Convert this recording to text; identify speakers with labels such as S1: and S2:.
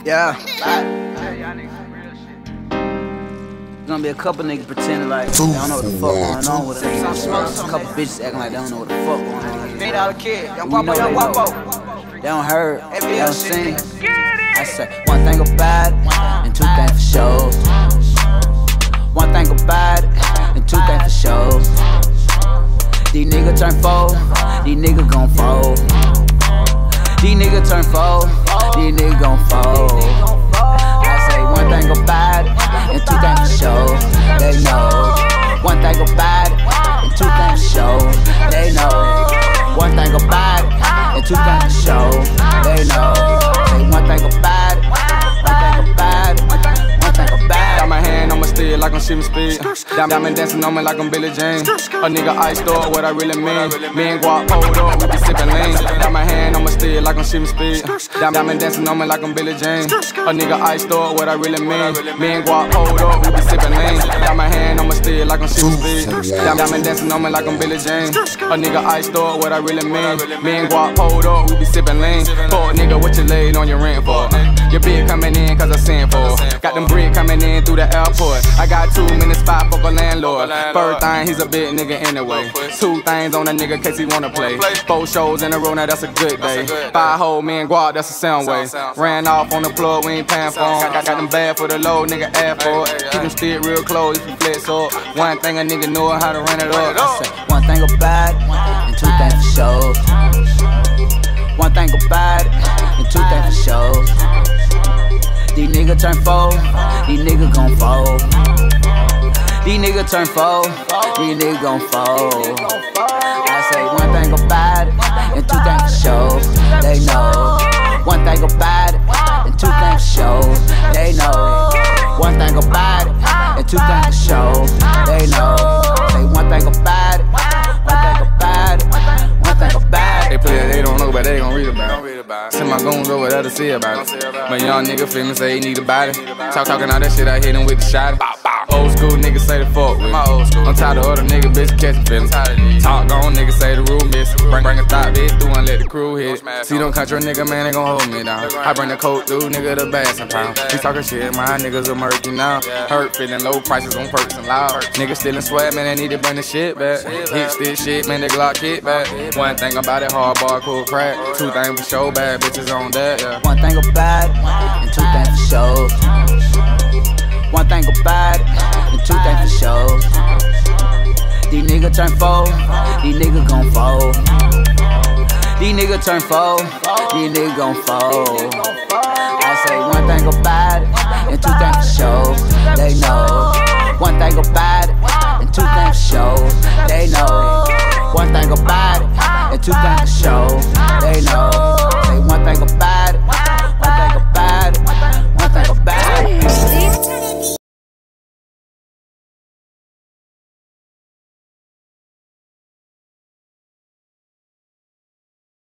S1: Yeah. There's gonna be a couple niggas pretending like they don't know what the fuck going on with it. A couple bitches acting like they don't know what the fuck going on.
S2: $8 kid, young
S1: We know
S2: guapo, young
S1: they know.
S2: guapo.
S1: They don't heard, they don't sing.
S2: Get it!
S1: I say one thing about it, and two things for sure. One thing about it, and two things for sure. These niggas turn 4, these niggas gon' fold. These niggas turn 4, these niggas gon' fold. I say one thing about it, and two things for sure. They know. One thing about it, and two things for sure. They know. One thing about it, and two things for sure. They know. Say one thing about it, one thing about it, one thing about it.
S3: Got my hand on my steer like I'm shooting speed. Diamond dancing on me like I'm Billie Jean. A nigga iced up, what I really mean. Me and Guap hold up, we be sippin' lean. Got my hand on my steer like I'm shooting speed. Diamond dancing on me like I'm Billie Jean. A nigga iced up, what I really mean. Me and Guap hold up, we be sippin' lean. Got my hand on my steer like I'm shooting speed. Diamond dancing on me like I'm Billie Jean. A nigga iced up, what I really mean. Me and Guap hold up, we be sippin' lean. Fuck nigga, what you laid on your rent for? Your bitch coming in cause I sent for. Got them bread coming in through the airport. I got 2 minutes spot for a landlord. First thing, he's a big nigga anyway. 2 things on a nigga case he wanna play. 4 shows in a row, now that's a good day. 5 whole me and Guap, that's a sound wave. Ran off on the plug, we ain't paying for him. Got them bad for the low, nigga ask for it. Keep them stick real close if you flex up. One thing a nigga know how to run it up.
S1: I say one thing about it, and two things for sure. One thing about it, and two things for sure. These niggas turn 4, these niggas gon' fold. These niggas turn 4, these niggas gon' fold. I say one thing about it, and two things for sure. They know. One thing about it, and two things for sure. They know. One thing about it, and two things for sure. They know. Say one thing about it, one thing about it, one thing about it.
S3: They play it, they don't know, but they gon' read about it. Send my goons over there to see about it. My young nigga feel me say he need a body. Talking all that shit, I hit him with the shot. Old school niggas say the fuck with me. I'm tired of other niggas, bitch, catching feelings. Talk gone, niggas say the rule miss. Bring a thought bitch through and let the crew hit. See them country nigga, man, they gon' hold me down. I bring the coat through, nigga, the bass and pound. He talking shit, my niggas are murky now. Hurt feeling low prices on perks and loud. Niggas stealing sweat, man, they need to bring the shit back. Hit this shit, man, the Glock hit back. One thing about it, hard bar, cool crack. 2 things for show, bad bitches on that, yeah.
S1: One thing about it, and two things for sure. One thing about it, and two things for sure. These niggas turn 4, these niggas gon' fold. These niggas turn 4, these niggas gon' fold. I say one thing about it, and two things for sure. They know. One thing about it, and two things for sure. They know. One thing about it, and two things for sure. They know.